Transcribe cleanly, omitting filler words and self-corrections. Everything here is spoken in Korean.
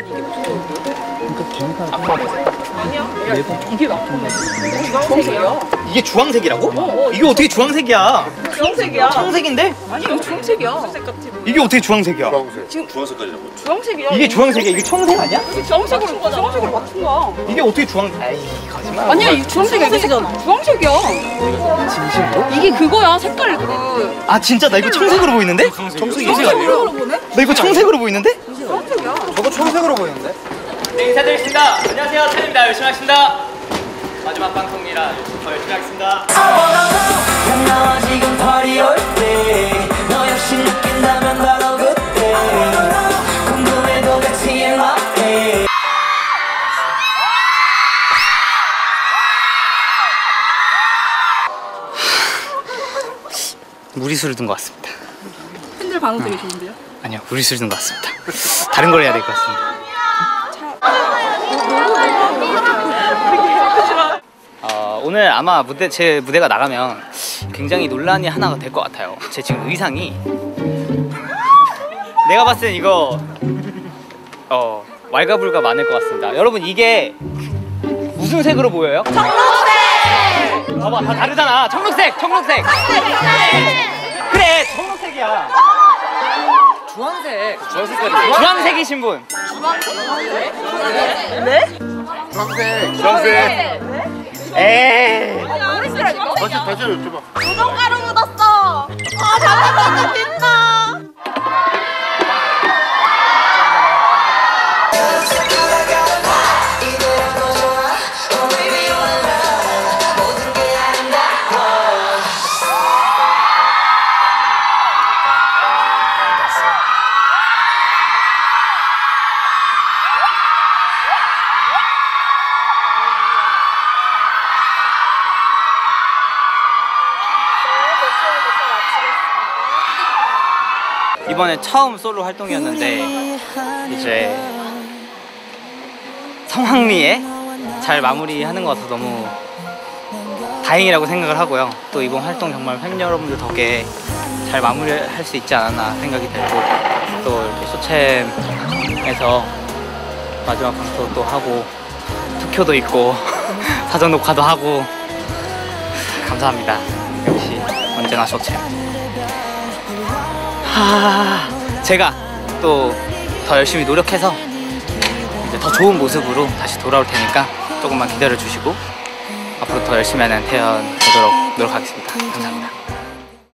아니야. 이게 맞구나. 주황색이야. 이게 주황색이라고? 이게 어떻게 주황색이야? 주황색이야. 청색인데? 아니 이거 주황색이야. 이게 어떻게 주황색이야? 지금 주황색까지라고. 주황색이야. 이게 주황색이야? 이게 청색 아니야? 주황색으로 맞춘 거야. 이게 어떻게 주황색? 아이 거짓말. 아니야 이 주황색이야. 주황색이야. 진심으로? 이게 그거야. 색깔 그. 아 진짜 나 이거 청색으로 보이는데? 주황색으로 보네? 나 이거 청색으로 보이는데? 주황색이야. 저거 청색으로 보이는데? 네, 인사드리겠습니다. 안녕하세요, 찬입니다. 열심히 하겠습니다. 마지막 방송이라 더 열심히 하겠습니다. 너와 지금 party all day. 너 역시 느낀다면 바로 그때. 궁금해도 같이 해맑게. 무리수를 둔 것 같습니다. 팬들 반응 되게 좋은데요? 아니요, 무리수를 둔 것 같습니다. 다른 걸 해야 될 것 같습니다. 오늘 아마 제 무대가 나가면 굉장히 논란이 하나가 될 것 같아요. 제 지금 의상이 내가 봤을 땐 이거 왈가불가 많을 것 같습니다. 여러분 이게 무슨 색으로 보여요? 청록색! 봐봐 다 다르잖아. 청록색! 청록색! 그래 청록색이야. 주황색. 주황색이신 분. 주황색. 에이. 다시 여쭤봐. 우동가루 묻었어. 아, 잠깐만, 빛나. 이번에 처음 솔로 활동이었는데 이제 성황리에 잘 마무리하는 것 같아서 너무 다행이라고 생각을 하고요. 또 이번 활동 정말 팬 여러분들 덕에 잘 마무리할 수 있지 않았나 생각이 들고 또 이렇게 쇼챔에서 마지막 방송 또 하고 투표도 있고 사전 녹화도 하고 감사합니다. 역시 언제나 쇼챔. 제가 또 더 열심히 노력해서 이제 더 좋은 모습으로 다시 돌아올 테니까 조금만 기다려 주시고 앞으로 더 열심히 하는 태연 되도록 노력하겠습니다. 감사합니다.